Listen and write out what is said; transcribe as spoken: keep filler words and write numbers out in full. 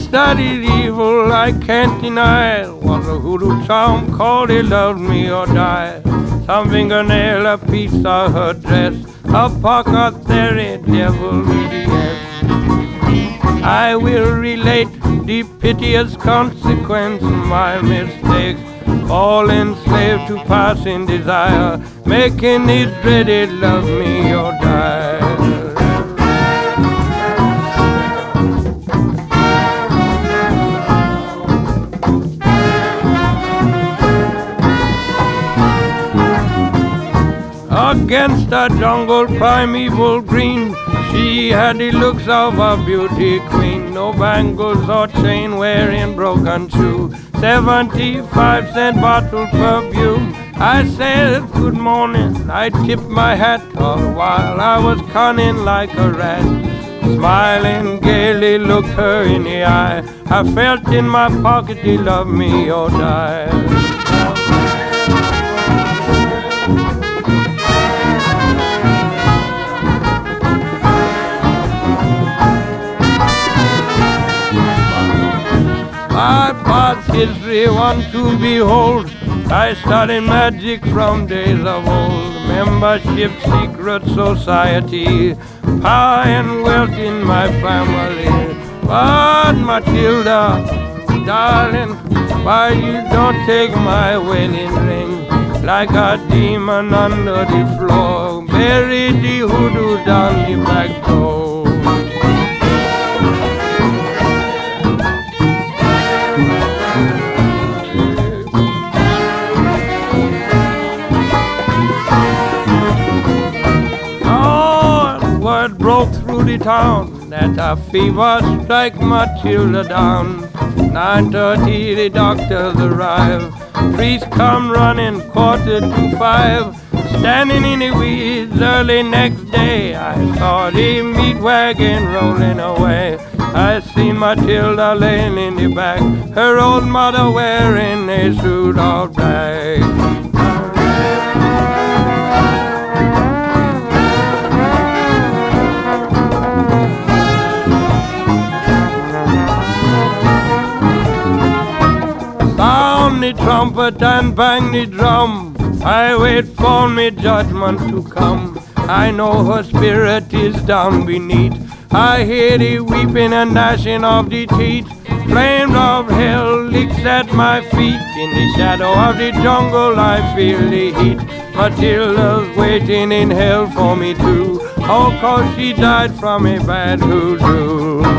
studied evil, I can't deny. Was a hoodoo charm called He Loved Me or Die. Some fingernail, a piece of her dress, Apocathery, devil behes. I will relate the piteous consequence of my mistakes. All enslaved to passing desire, making his dreaded love me or die. Against a jungle primeval green, she had the looks of a beauty queen. No bangles or chain wearing broken shoe, seventy-five cent bottle perfume. I said good morning, I tipped my hat all while I was cunning like a rat. Smiling gaily, looked her in the eye. I felt in my pocket, He loved me or die. My past history, one to behold. I studied magic from days of old. Membership, secret society, power and wealth in my family. But Matilda, darling, why you don't take my wedding ring? Like a demon under the floor, bury the hoodoo down the back door. Broke through the town that a fever strike Matilda down. Nine thirty the doctors arrive. Priest come running quarter to five. Standing in the weeds early next day, I saw the meat wagon rolling away. I seen Matilda laying in the back, her old mother wearing a suit of black. The trumpet and bang the drum, I wait for me judgment to come. I know her spirit is down beneath. I hear the weeping and gnashing of the teeth. Flames of hell licks at my feet. In the shadow of the jungle I feel the heat. Matilda's waiting in hell for me too. Oh, 'cause she died from a bad hoodoo.